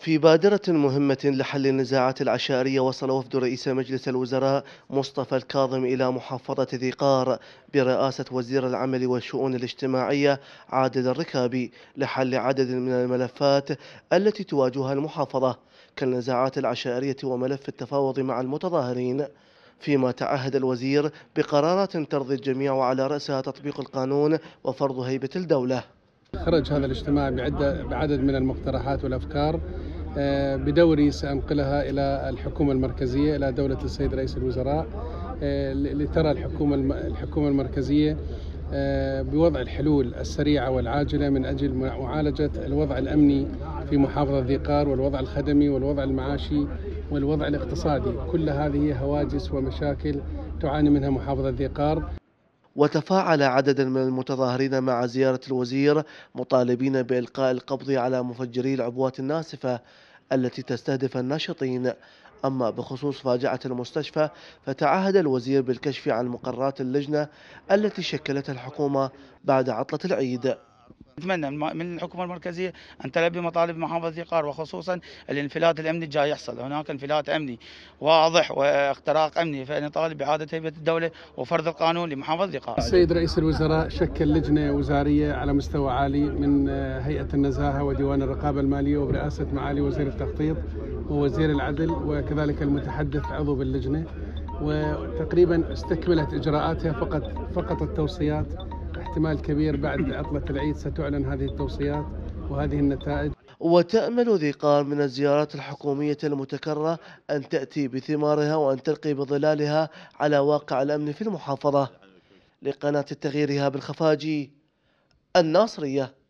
في بادرة مهمة لحل النزاعات العشائرية، وصل وفد رئيس مجلس الوزراء مصطفى الكاظم إلى محافظة ذي قار برئاسة وزير العمل والشؤون الاجتماعية عادل الركابي لحل عدد من الملفات التي تواجهها المحافظة كالنزاعات العشائرية وملف التفاوض مع المتظاهرين، فيما تعهد الوزير بقرارات ترضي الجميع وعلى رأسها تطبيق القانون وفرض هيبة الدولة. خرج هذا الاجتماع بعدد من المقترحات والأفكار بدوري سأنقلها إلى الحكومة المركزية، إلى دولة السيد رئيس الوزراء، لترى الحكومة المركزية بوضع الحلول السريعة والعاجلة من أجل معالجة الوضع الأمني في محافظة ذي قار، والوضع الخدمي والوضع المعاشي والوضع الاقتصادي. كل هذه هواجس ومشاكل تعاني منها محافظة ذي قار. وتفاعل عدد من المتظاهرين مع زيارة الوزير مطالبين بإلقاء القبض على مفجري العبوات الناسفة التي تستهدف الناشطين. أما بخصوص فاجعة المستشفى، فتعهد الوزير بالكشف عن مقررات اللجنة التي شكلتها الحكومة بعد عطلة العيد. نتمنى من الحكومة المركزية أن تلبي مطالب محافظة ذي قار، وخصوصا الانفلات الأمني الجاي يحصل. هناك انفلات أمني واضح واختراق أمني، فنطالب بإعادة هيبة الدولة وفرض القانون لمحافظة ذي قار. السيد رئيس الوزراء شكل لجنة وزارية على مستوى عالي من هيئة النزاهة وديوان الرقابة المالية وبرئاسة معالي وزير التخطيط ووزير العدل، وكذلك المتحدث عضو باللجنة، وتقريبا استكملت إجراءاتها، فقط التوصيات. احتمال كبير بعد عطلة العيد ستعلن هذه التوصيات وهذه النتائج. وتأمل ذي قار من الزيارات الحكومية المتكررة أن تأتي بثمارها وأن تلقي بظلالها على واقع الأمن في المحافظة. لقناة التغيير، إيهاب الخفاجي، الناصرية.